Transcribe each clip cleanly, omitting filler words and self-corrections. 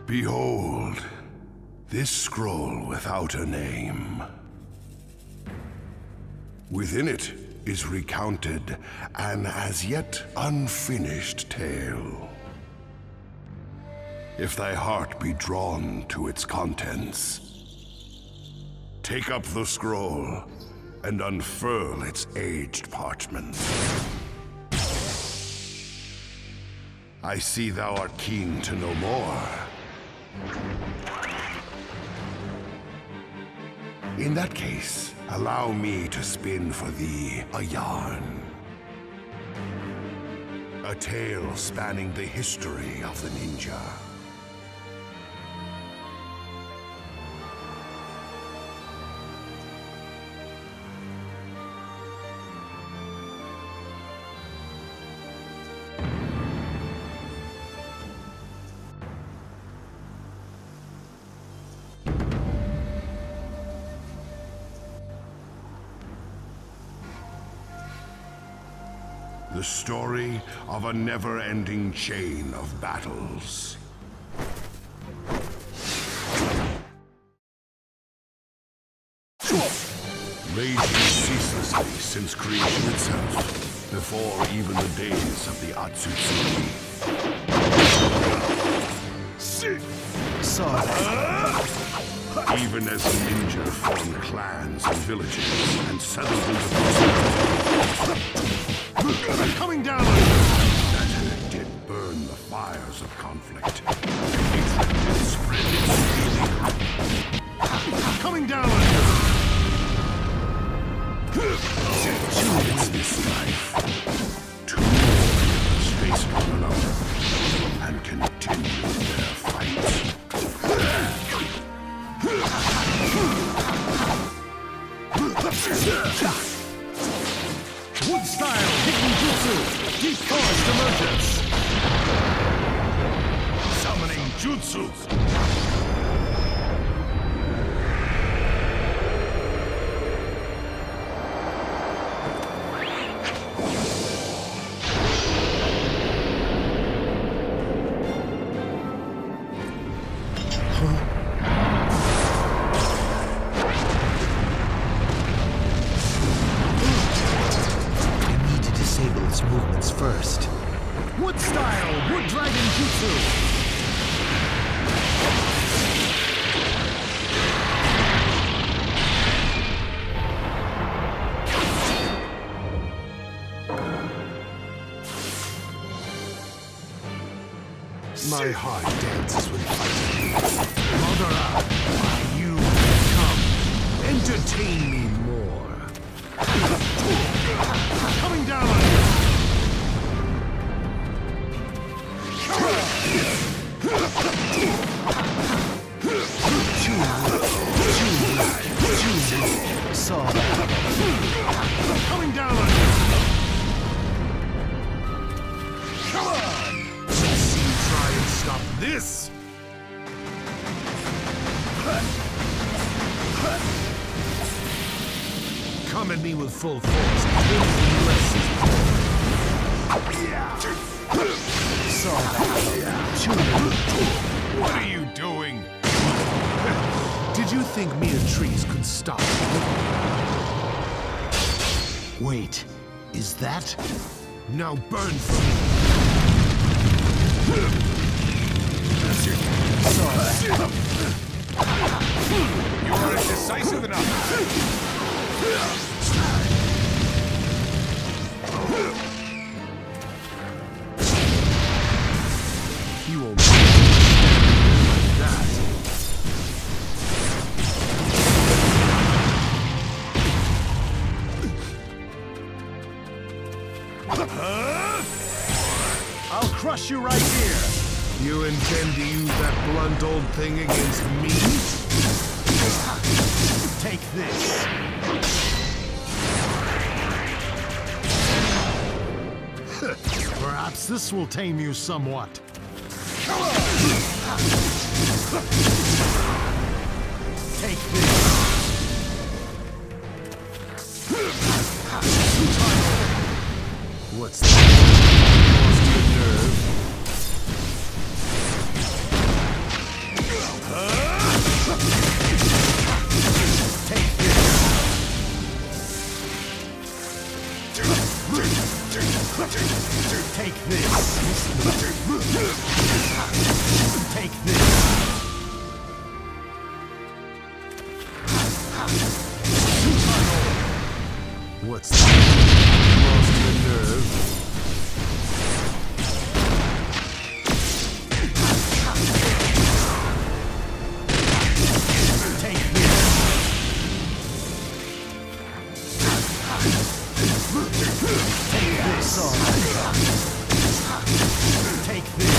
Behold, this scroll without a name. Within it is recounted an as yet unfinished tale. If thy heart be drawn to its contents, take up the scroll and unfurl its aged parchment. I see thou art keen to know more. In that case, allow me to spin for thee a yarn. A tale spanning the history of the ninja. The story of a never-ending chain of battles. Raging ceaselessly since creation itself, before even the days of the Atsutsuki. Even as the ninja formed clans and villages and settled into the coming down! That did burn the fires of conflict. Hatred did spread its feeling. Coming down! In this life, two warriors face one another and continue their fight. Wood style hidden jutsu, deep forest emergence. Summoning jutsu. First. Wood style, wood dragon jutsu. My heart dances with fighting. Madara, you come. Entertain me more. Coming down on you. Coming down on you! Come on! Let's see you try and stop this! Come at me with full force. Anything less is What are you doing? Did you think mere trees could stop me? Wait, is that? Now burn for me! You weren't decisive enough! You won't like that. I'll crush you right here. You intend to use that blunt old thing against me? Take this. Perhaps this will tame you somewhat. Come on! Take this. What's that? Lost your nerve? Take this. Take this. What's that? Lost your nerve? Take this. Take this. Take this.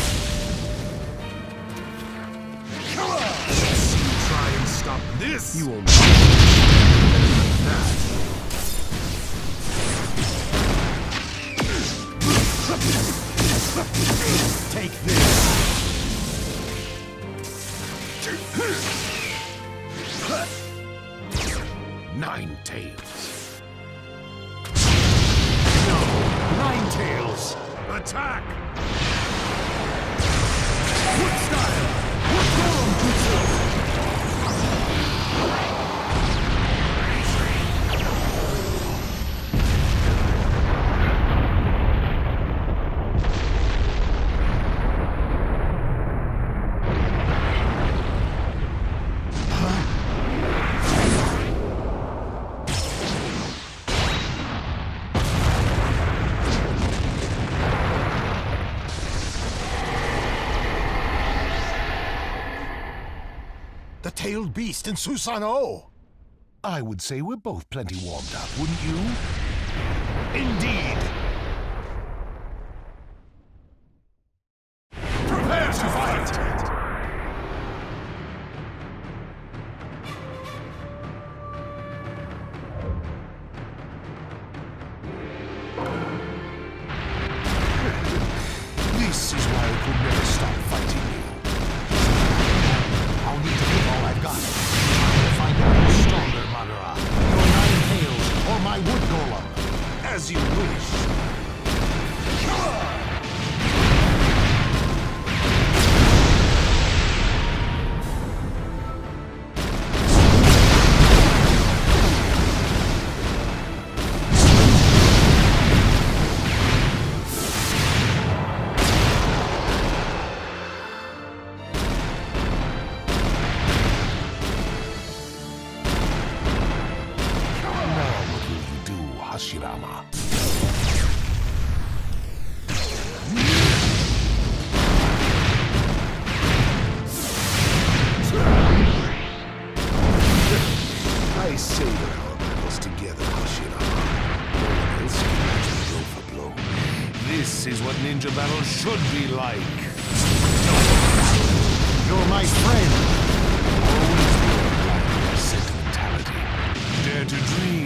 Come on! Try and stop this. You won't. That. Take this. Nine tails. No, Nine Tails. Attack! What style? What golem jutsu? The tailed beast in Susanoo! I would say we're both plenty warmed up, wouldn't you? Indeed! Prepare to fight! This is why I could never stop fighting you. I'll need to give all I've got. Trying to find out who's stronger, Madara. Your Nine Tails, or my wood golem. As you wish. Hashirama. I savor our battles together, Hashirama. No one else can match blow for blow. This is what ninja battles should be like. You're my friend. Always be like sentimentality. Dare to dream.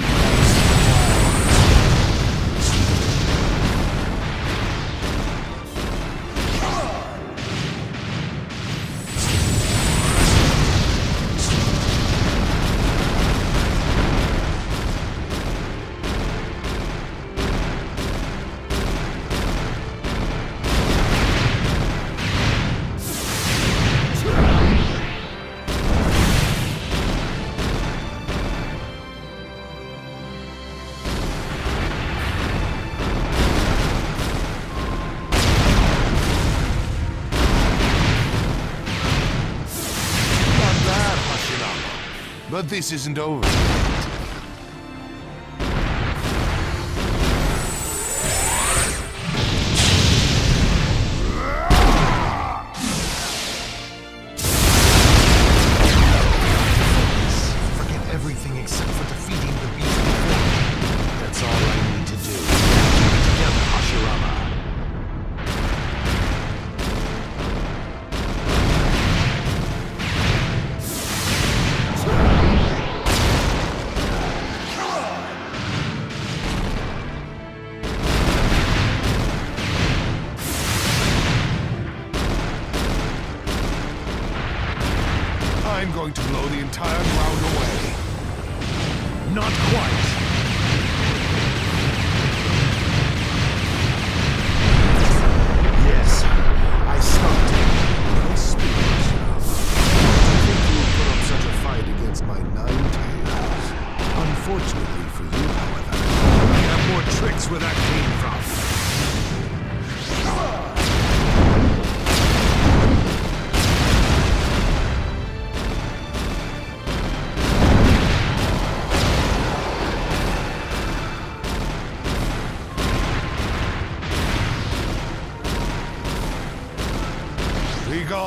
But this isn't over. Forget everything except for defeating the beast before. That's all I need to do. Together, Hashirama. I'm going to blow the entire ground away. Not quite. Yes, I stopped it. Don't speak, Hashirama. I think you would put up such a fight against my Nine Tails. Unfortunately for you, however, I have more tricks where that came from.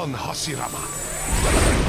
on, Hashirama.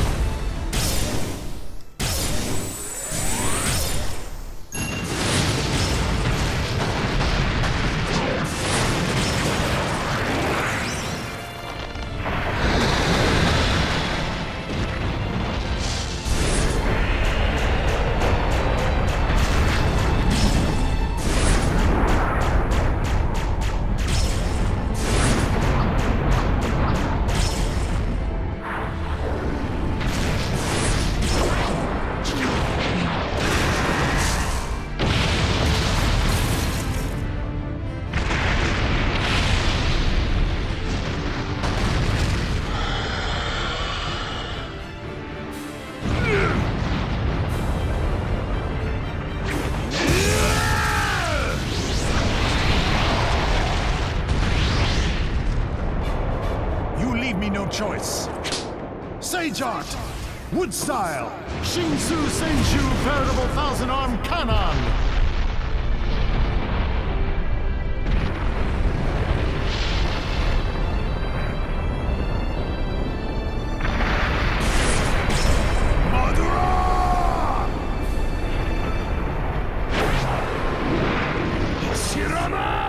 Choice. Sage Art, Wood Style, Shinsu Senju, Veritable Thousand-Arm Kanon. Madara! Hashirama!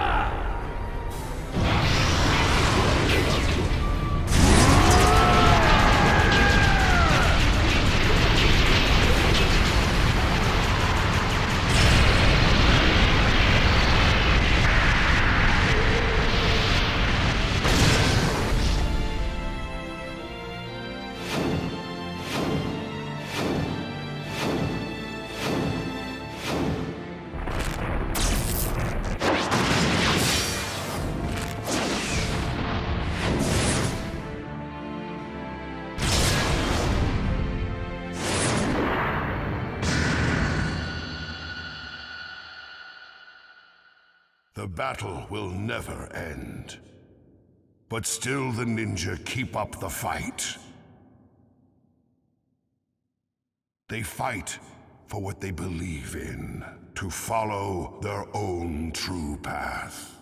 The battle will never end. But still the ninja keep up the fight. They fight for what they believe in, to follow their own true path.